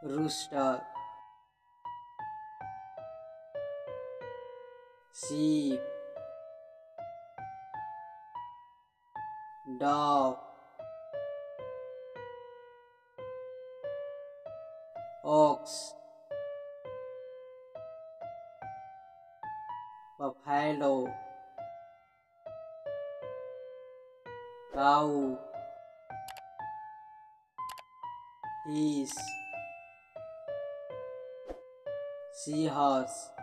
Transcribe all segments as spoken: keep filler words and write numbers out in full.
rooster, sheep, dog, ox, buffalo, cow, geese, seahorse,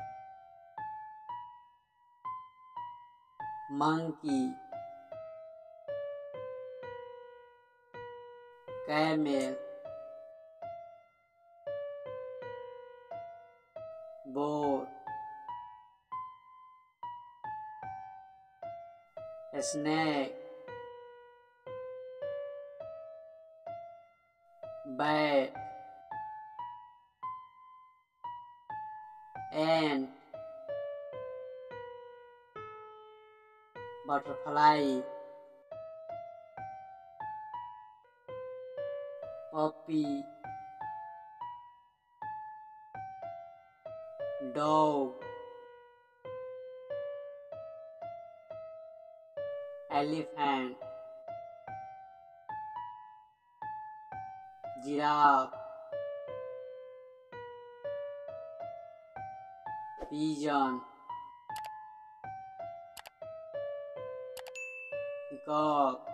monkey, camel, boar, snake, bat, ant, butterfly, puppy, dog, elephant, giraffe, pigeon, peacock,